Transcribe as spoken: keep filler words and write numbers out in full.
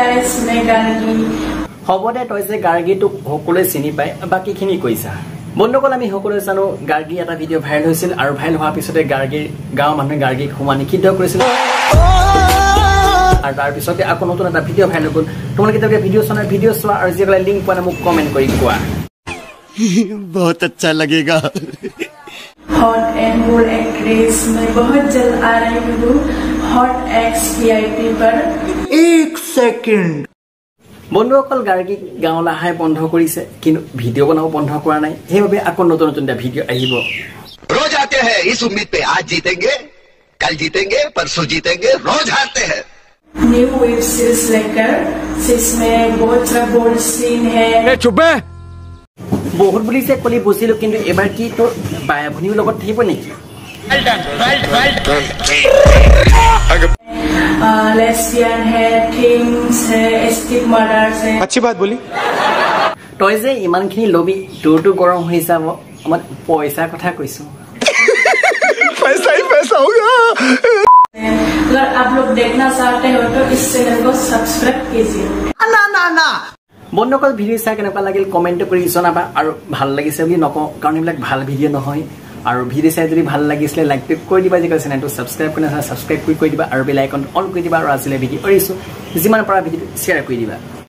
guys, मैं गार्गी। হবদে তই যে গাৰ্গীটোক সকলোৱে চিনি পায় বাকিখিনি কৈছা বন্ধুসকল আমি সকলোৱে জানো গাৰ্গী এটা ভিডিঅ' ভাইৰেল হৈছিল আৰু ভাইৰেল হোৱাৰ পিছতে গাৰ্গীৰ গাঁৱৰ মানুহে গাৰ্গীক হুমা নিষিদ্ধ কৰিছিল আৰু তাৰ পিছতে আকৌ নতুন এটা ভিডিঅ' ভাইৰেল হ'ল তোমালোকে এটা ভিডিঅ' চোৱাৰ ভিডিঅ' চোৱা আৰু যিকলে লিংক পোৱা মোক কমেন্ট কৰি কোৱা बहुत अच्छा लगेगा हॉट एंड बोल्ड एक्ट्रेस मैं बहुत जल्द आ रही हूँ हॉट एक्स वीआईपी पर एक सेकंड বন্ধুসকল গাৰ্গী গাঁৱলৈ আহাই বন্ধ কৰিছে কিন্তু ভিডিঅ' বনাব বন্ধ কৰা নাই সেইবাবে আকৌ নতুন নতুন ভিডিঅ' আহিব रोज आते हैं इस उम्मीद पे आज जीतेंगे कल जीतेंगे परसों जीतेंगे रोज हारते हैं न्यू वेब सीरीज लेकर जिसमें बहुत सारा बोल्ड सीन है चुप है बहुत বুলি যে কলি বুজিলো কিন্তু এবাৰ কি তোৰ বায়া ভনিৰ লগত থাকিব নেকি लेस्बियन है थिंग्स है एस्टिक मर्डर्स है अच्छी बात बोली তই যে ইমানখিনি লবি তোৰটো গৰম হৈ যাব মই পইচা কথা কৈছো पैसा ही पैसा होगा अगर आप लोग देखना चाहते हो तो इस चैनल को सब्सक्राइब कीजिए ना ना ना বন্ধুসকল ভিডিঅ' চাই কেনেকুৱা লাগিল কমেন্ট কৰি জনাবা আৰু ভাল লাগিছে বুলি নকওঁ কাৰণ এইবিলাক ভাল ভিডিঅ' নহয় আৰু ভিডিঅ' চাই যদি ভাল লাগিছিলে লাইক কৰি দিবা যে চেনেলটো ছাবস্ক্ৰাইব কৰি নাছা ছাবস্ক্ৰাইব কৰি দিবা আৰু বেল আইকন অন কৰি দিবা আৰু আজিলৈ ভিডিঅ' এৰিছো যিমান পাৰা ভিডিঅ' শ্বেয়াৰ কৰি দিবা